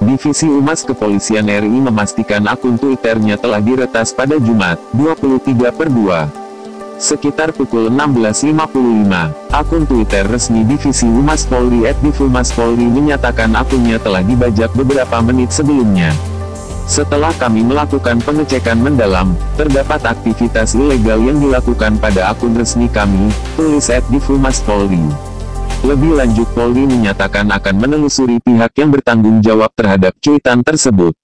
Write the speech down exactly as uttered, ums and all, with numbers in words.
Divisi Humas Kepolisian R I memastikan akun Twitternya telah diretas pada Jumat, dua puluh tiga per dua. Sekitar pukul enam belas lima puluh lima, akun Twitter resmi Divisi Humas Polri et divhumas polri menyatakan akunnya telah dibajak beberapa menit sebelumnya. Setelah kami melakukan pengecekan mendalam, terdapat aktivitas ilegal yang dilakukan pada akun resmi kami, tulis et divhumas polri. Lebih lanjut Polri menyatakan akan menelusuri pihak yang bertanggung jawab terhadap cuitan tersebut.